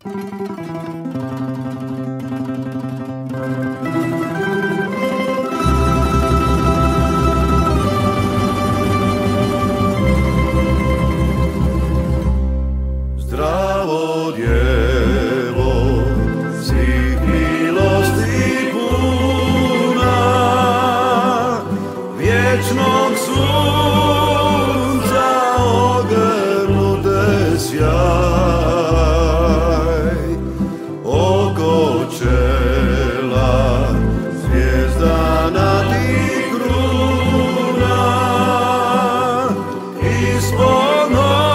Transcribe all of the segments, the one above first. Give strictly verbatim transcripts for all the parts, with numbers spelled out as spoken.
Zdravo djevo, svih milosti puna, vječnog sunca ogrnute sjaj, oko čela zvijezdana ti kruna, ispod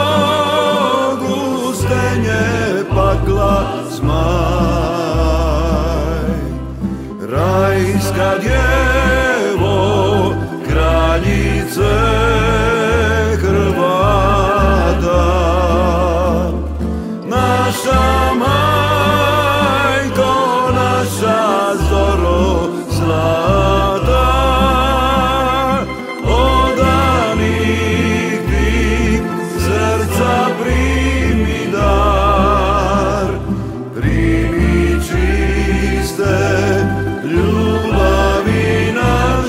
nogu stenje pakla smaj. Rajska djevo, kraljice Hrvata, naša majko, naša zoro zlata, odanih ti srca primi dar, primi čiste ljubavi nam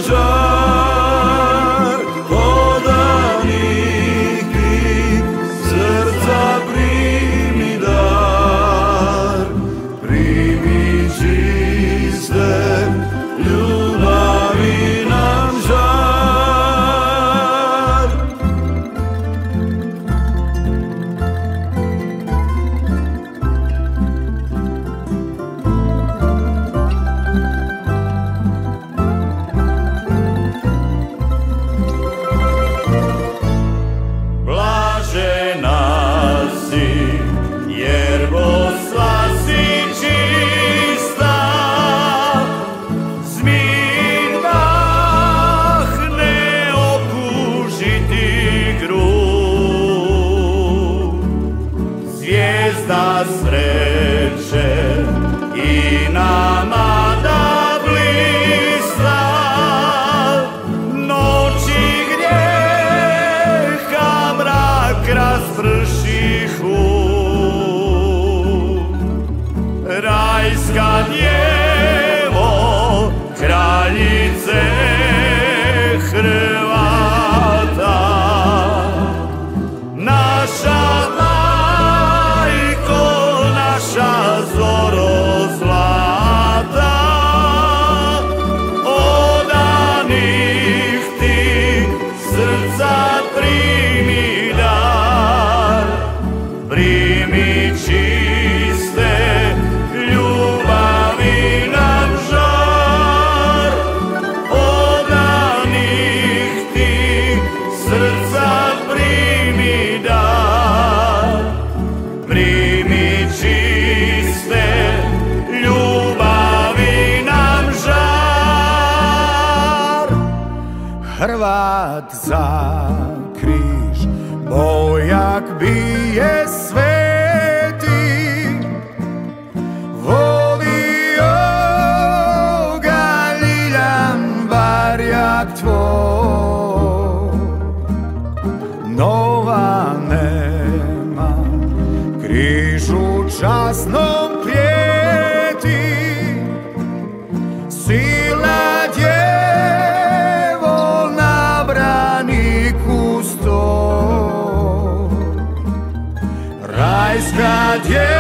žar, odanih ti srca primi dar, primi čiste ljubavi nam žar. Blažena si, jer bosla si čista, zmin dah ne okuži ti grud. Zvijezda sreće i nama da blista, noći grijeha mrak raspršihu. Rajska djevo, kraljice Hrvata, naša majko, naša zoro zlata, odanih ti srca primi dar, primi čiste ljubavi nam žar, odanih ti srca primi dar, primi čiste ljubavi nam žar. Hrvat za križ, bojak bije sveti, volio ga Ljiljan barjak tvoj. Nova nema, križu časnom prijeti, sila djevo na braniku sto. Rajska djevo,